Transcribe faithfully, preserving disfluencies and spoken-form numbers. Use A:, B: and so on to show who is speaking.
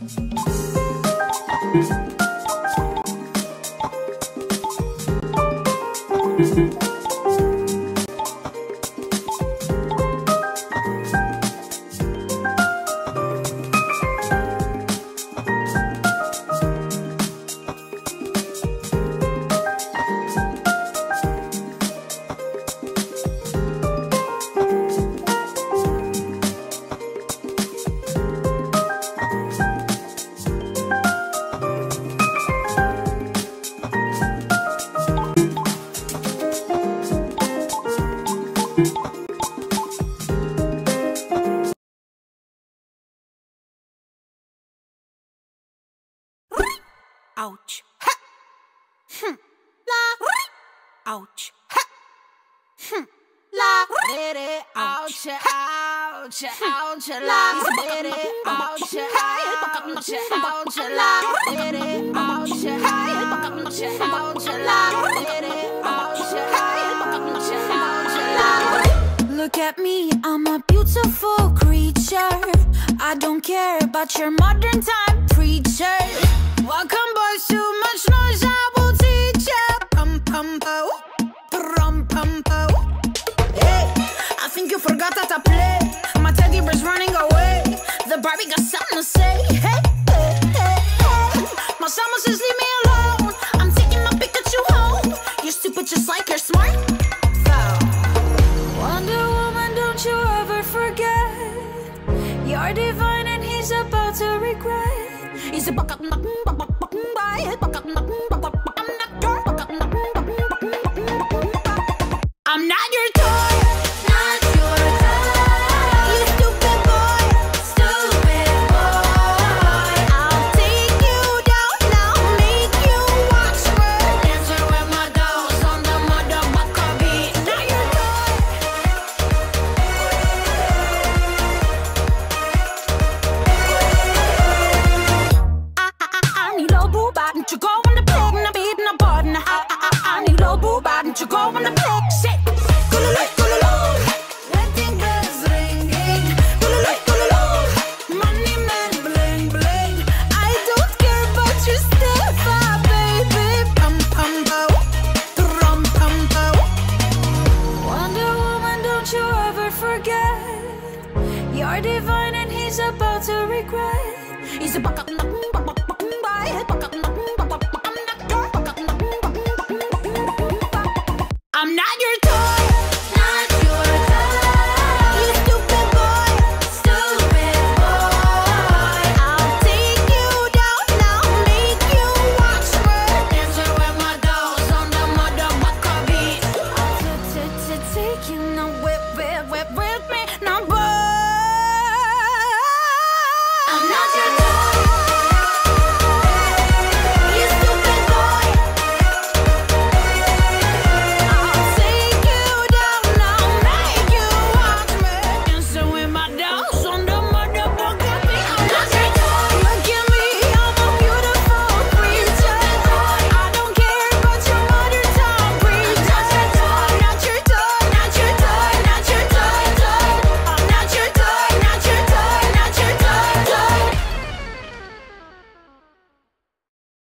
A: Ouch. Ha. Hm. La. Ouch. Ha. Hm. La. Ouch. Ouch. Ouch. La. Ouch. Ouch. Ouch. La. Ouch. Ouch. La. Look at me, I'm a beautiful creature. I don't care about your modern time preacher. Welcome boys, too much noise, I will teach ya. Pum pum po, pum pum po. Hey, I think you forgot that I play. My teddy bear's running away. The Barbie got something to say. Hey, hey, hey, hey. My summer says leave me alone. I'm taking my Pikachu home. You're stupid just like you're smart. So, Wonder Woman, don't you ever forget. You're divine and he's about to regret. He's a buck up, buck up, buck up, buck up, buck up. I'm not your toy, not your toy. You stupid boy, stupid boy. I'll take you down, I'll make you watch me dancing with my dolls on the motherfucker beat. Not your toy. I, I, I need a boo bot, don't you go on the pig, and I'm beating a button. I, I, I, I need a boo bot, don't you go on the pig, shit. You're divine and he's about to regret. He's a buck up, buck up, buck up, buck up, buck up.